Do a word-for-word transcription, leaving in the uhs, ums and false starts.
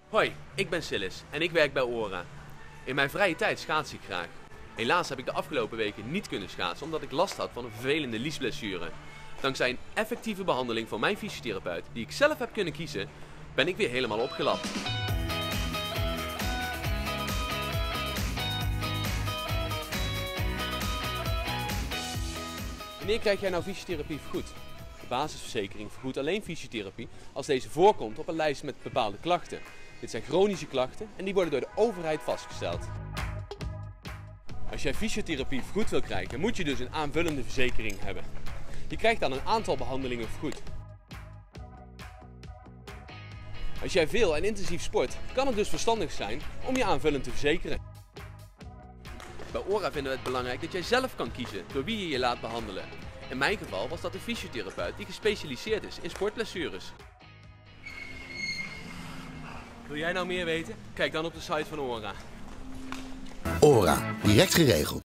Hoi, ik ben Silis en ik werk bij Ora. In mijn vrije tijd schaats ik graag. Helaas heb ik de afgelopen weken niet kunnen schaatsen omdat ik last had van een vervelende liesblessure. Dankzij een effectieve behandeling van mijn fysiotherapeut, die ik zelf heb kunnen kiezen, ben ik weer helemaal opgelapt. Wanneer krijg jij nou fysiotherapie vergoed? De basisverzekering vergoedt alleen fysiotherapie als deze voorkomt op een lijst met bepaalde klachten. Dit zijn chronische klachten en die worden door de overheid vastgesteld. Als jij fysiotherapie vergoed wil krijgen, moet je dus een aanvullende verzekering hebben. Je krijgt dan een aantal behandelingen vergoed. Als jij veel en intensief sport, kan het dus verstandig zijn om je aanvullend te verzekeren. Bij Ora vinden we het belangrijk dat jij zelf kan kiezen door wie je je laat behandelen. In mijn geval was dat een fysiotherapeut die gespecialiseerd is in sportblessures. Wil jij nou meer weten? Kijk dan op de site van Ora. Ora, direct geregeld.